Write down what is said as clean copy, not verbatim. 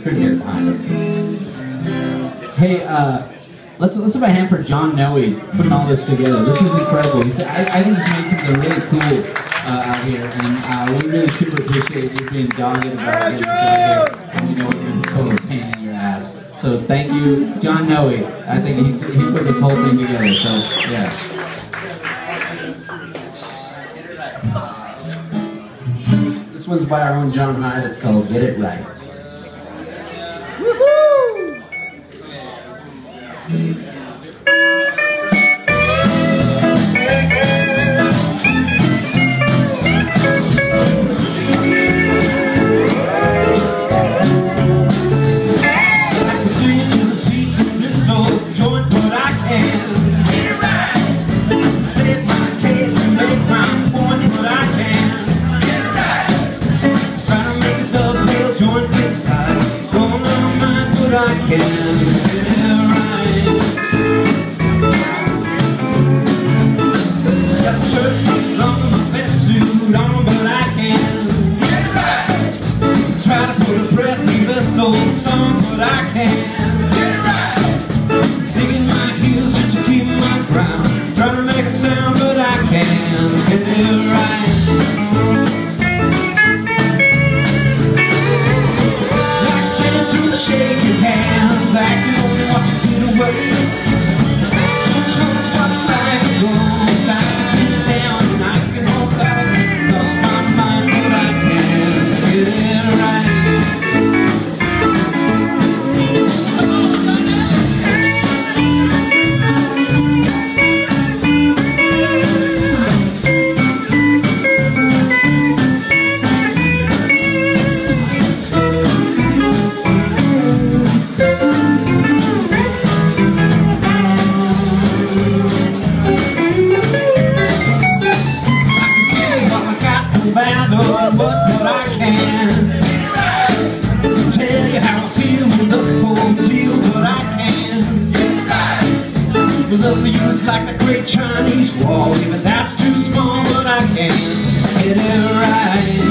couldn't get it behind him. Hey, let's have a hand for John Noe putting all this together. This is incredible. I think he's made something really cool out here, and we really super appreciate you being dogged about getting this out here. And we know you're a total pain in your ass. So thank you, John Noe. I think he put this whole thing together. So yeah. This one's by our own John Hyde. It's called Get It Right. Woohoo! Love for you is like the great Chinese wall. Even that's too small, but I can get it right.